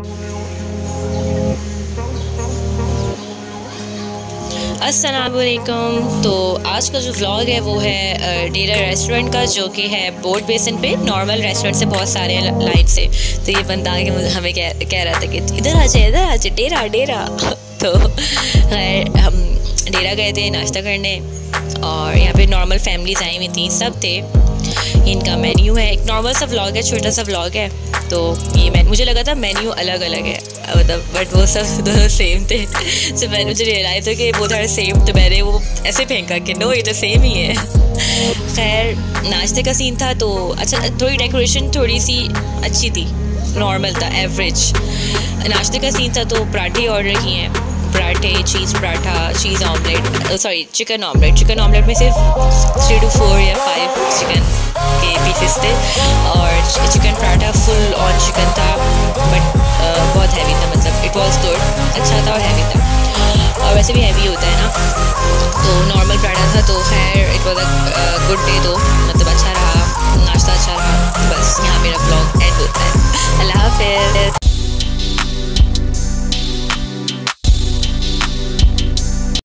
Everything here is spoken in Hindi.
अस्सलामुअलैकुम। तो आज का जो व्लॉग है वो है डेरा रेस्टोरेंट का, जो कि है बोट बेसिन पे। नॉर्मल रेस्टोरेंट से बहुत सारे लाइन से। तो ये बंदा आके हमें कह रहा था कि इधर आ जाए डेरा डेरा। तो खैर हम डेरा गए थे नाश्ता करने, और यहाँ पे नॉर्मल फैमिलीज आई हुई थी, सब थे। इनका मेन्यू है, एक नॉर्मल सा व्लॉग है, छोटा सा व्लॉग है। तो ये मुझे लगा था मेन्यू अलग अलग है, मतलब बट वो सब दोनों सेम थे। तो मैंने मुझे रियलाइज़ हो कि वो थोड़ा सेम, तो मैंने वो ऐसे फेंका कि नो ये तो सेम ही है। खैर नाश्ते का सीन था तो अच्छा, थोड़ी डेकोरेशन थोड़ी सी अच्छी थी, नॉर्मल था, एवरेज। नाश्ते का सीन था तो पराठे ऑर्डर किए हैं, पराठे, cheese paratha, cheese omelette, sorry chicken omelette. Chicken omelette में सिर्फ 3 to 4 या 5 चिकन के पीसेस थे, और chicken paratha full on chicken था, बट बहुत हैवी था, मतलब इट वाज गुड, अच्छा था और हैवी था, और वैसे भी हैवी होता है ना। तो नॉर्मल पराठा था, तो खैर it was a good day, तो मतलब अच्छा रहा, नाश्ता अच्छा रहा। बस यहाँ मेरा ब्लॉग एंड होता है। अल्लाह हाफ़िज़।